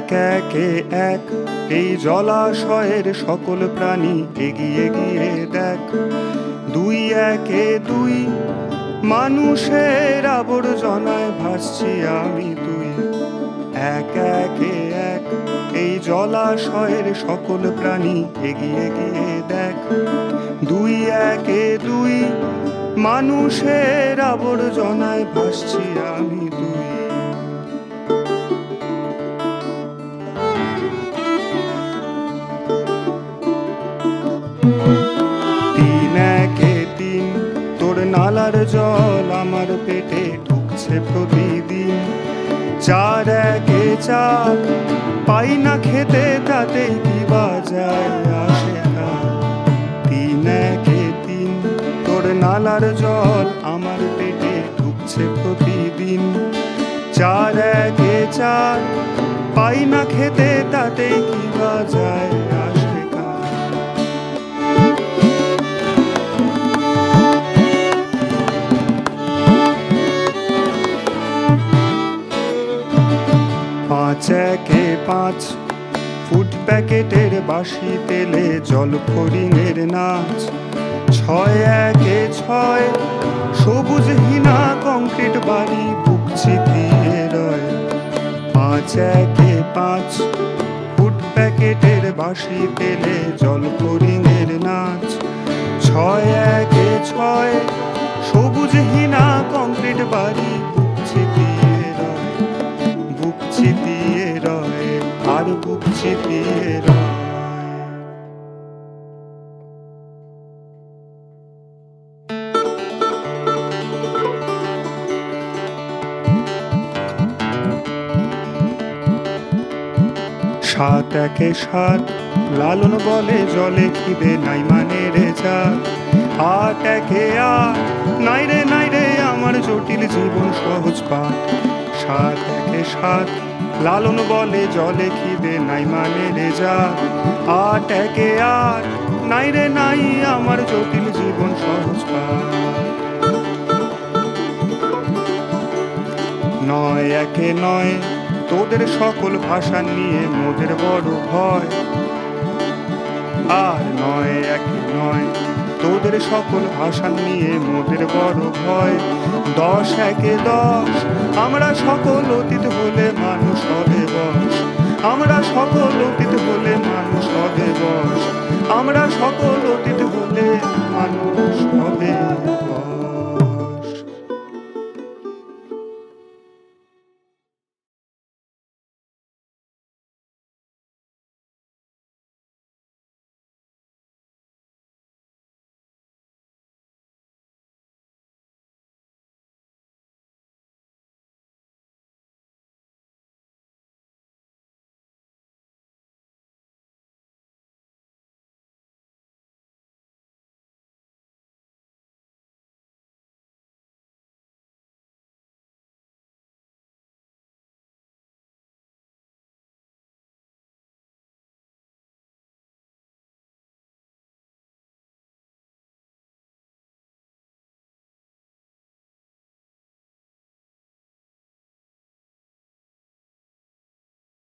এক একে এক এই জলাশয়ের সকল প্রাণী এগিয়ে গিয়ে দেখ, দুই একে দুই মানুষের আবর্জনায় ভাসছি আমি তুই। এক একে এক এই জলাশয়ের সকল প্রাণী এগিয়ে গিয়ে দেখ, দুই একে দুই মানুষের আবর্জনায় ভাসছি আমি তুই। তিন একে তিন তোর নালার জল আমার পেটে ঢুকছে প্রতিদিন। চার একে চার পাই না খেতে তাতেই কি বাজায় আসে না। তিন একে তিন তোর নালার জল আমার পেটে ঢুকছে প্রতিদিন। চার একে চার পাই না খেতে তাতেই কি বাজায় আসে না। পাঁচ একে পাঁচ ফুড প্যাকেটের বাসি তেলে জল ফড়িংয়ের নাচ। ছয় একে ছয় সবুজহীনা কংক্রিট বাড়ি বুক চিতিয়ে রয়। পাঁচ একে পাঁচ ফুড প্যাকেটের বাসি তেলে জল ফড়িংয়ের নাচ। ছয় একে ছয় সবুজহীনা কংক্রিট বাড়ি বুক চিতিয়ে রয়, বুক চিতিয়ে রয় আর বুক চিতিয়ে রয়। সাত একে সাত লালন বলে জলে খিদে নাই মানে রে যা। আট একে আট নাই রে আমার জটিল জীবন সহজ পাঠ। সাত একে সাত লালন বলে জলে খিদে নাই মানে রে যা। আট একে আট নাই আমার জটিল জীবন সহজ পাঠ। নয় একে নয় তোদের সকল ভাষা নিয়ে মোদের বড় ভয়। আর নয় একে নয় তোদের সকল ভাষা নিয়ে মোদের বড় ভয়। দশ একে দশ আমরা সকল অতীত হলে মানুষ হবে বশ। আমরা সকল অতীত হলে মানুষ হবে বশ। আমরা সকল অতীত হলে মানুষ হবে বশ।